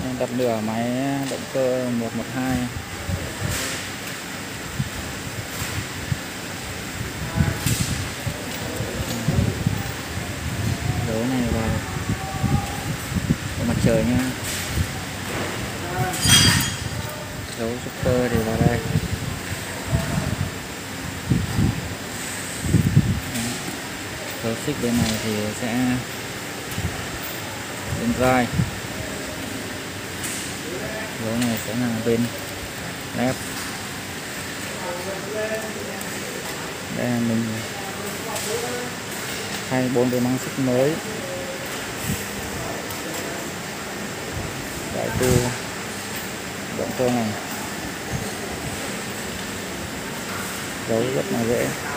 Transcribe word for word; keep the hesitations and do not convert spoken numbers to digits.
Đập lửa máy động cơ một một hai. Dấu này vào mặt trời nha. Dấu super thì vào đây. Dấu xích bên này thì sẽ bên vai. Dấu này sẽ là bên left. Đây là mình thay bốn cái măng xích mới. Đại từ động cơ này. Dấu rất là dễ.